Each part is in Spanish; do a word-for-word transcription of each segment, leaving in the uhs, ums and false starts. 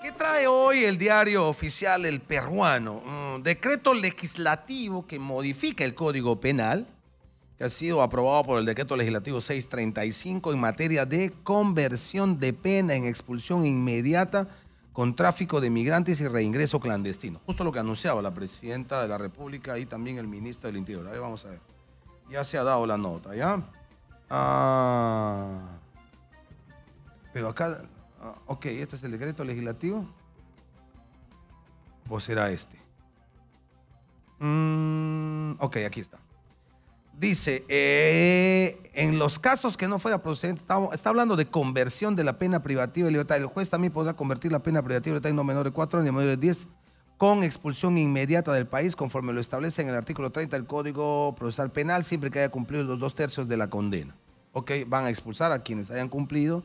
¿Qué trae hoy el diario oficial El Peruano? Un decreto legislativo que modifica el Código Penal, que ha sido aprobado por el Decreto Legislativo seiscientos treinta y cinco en materia de conversión de pena en expulsión inmediata con tráfico de migrantes y reingreso clandestino. Justo lo que anunciaba la Presidenta de la República y también el Ministro del Interior. Ahí vamos a ver. Ya se ha dado la nota, ¿ya? Ah, pero acá... Ah, ok, este es el decreto legislativo. ¿O será este? Mm, ok, aquí está. Dice, eh, en los casos que no fuera procedente, está, está hablando de conversión de la pena privativa de libertad. El juez también podrá convertir la pena privativa de libertad en no menor de cuatro años y mayor de diez con expulsión inmediata del país, conforme lo establece en el artículo treinta del Código Procesal Penal, siempre que haya cumplido los dos tercios de la condena. Ok, van a expulsar a quienes hayan cumplido.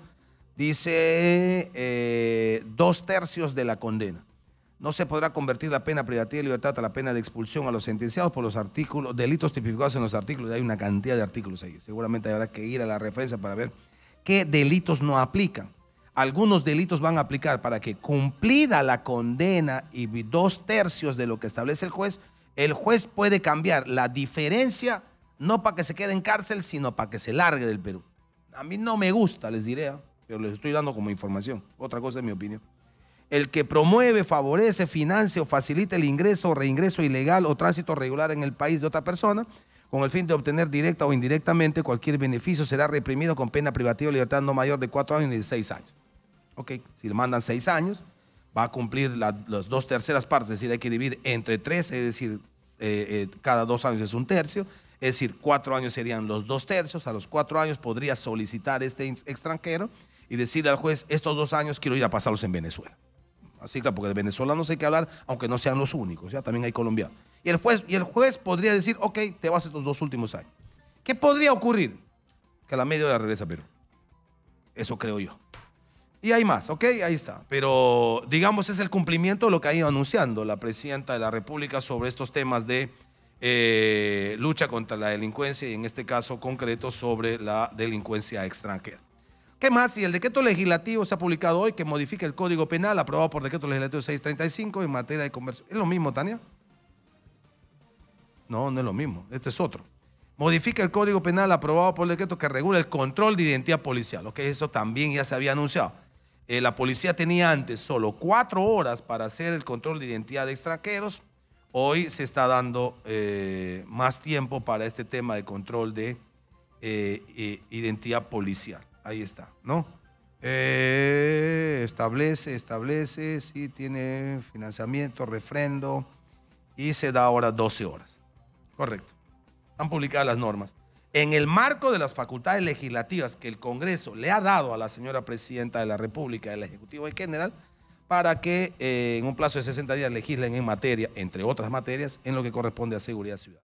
Dice eh, dos tercios de la condena. No se podrá convertir la pena privativa de libertad a la pena de expulsión a los sentenciados por los artículos, delitos tipificados en los artículos. Hay una cantidad de artículos ahí. Seguramente habrá que ir a la referencia para ver qué delitos no aplican. Algunos delitos van a aplicar para que, cumplida la condena y dos tercios de lo que establece el juez, el juez puede cambiar la diferencia, no para que se quede en cárcel, sino para que se largue del Perú. A mí no me gusta, les diré, ¿eh? Pero les estoy dando como información. Otra cosa es mi opinión. El que promueve, favorece, financia o facilita el ingreso o reingreso ilegal o tránsito regular en el país de otra persona, con el fin de obtener directa o indirectamente cualquier beneficio, será reprimido con pena privativa de libertad no mayor de cuatro años ni de seis años. Ok, si le mandan seis años, va a cumplir la, las dos terceras partes, es decir, hay que dividir entre tres, es decir, eh, eh, cada dos años es un tercio, es decir, cuatro años serían los dos tercios, a los cuatro años podría solicitar este extranjero y decirle al juez, estos dos años quiero ir a pasarlos en Venezuela. Así que, porque de venezolanos hay que hablar, aunque no sean los únicos, ya también hay colombianos. Y el juez, y el juez podría decir, ok, te vas estos dos últimos años. ¿Qué podría ocurrir? Que a la media hora regresa a Perú. Eso creo yo. Y hay más, ok, ahí está. Pero, digamos, es el cumplimiento de lo que ha ido anunciando la Presidenta de la República sobre estos temas de eh, lucha contra la delincuencia y en este caso concreto sobre la delincuencia extranjera. ¿Qué más? Y el decreto legislativo se ha publicado hoy que modifica el Código Penal aprobado por decreto legislativo seiscientos treinta y cinco en materia de conversión. ¿Es lo mismo, Tania? No, no es lo mismo. Este es otro. Modifica el Código Penal aprobado por el decreto que regula el control de identidad policial. Ok, eso también ya se había anunciado. Eh, la policía tenía antes solo cuatro horas para hacer el control de identidad de extranjeros. Hoy se está dando eh, más tiempo para este tema de control de eh, eh, identidad policial. Ahí está, ¿no? Eh, establece, establece, sí, tiene financiamiento, refrendo, y se da ahora doce horas. Correcto. Han publicado las normas. En el marco de las facultades legislativas que el Congreso le ha dado a la señora Presidenta de la República, del Ejecutivo en general, para que eh, en un plazo de sesenta días legislen en materia, entre otras materias, en lo que corresponde a seguridad ciudadana.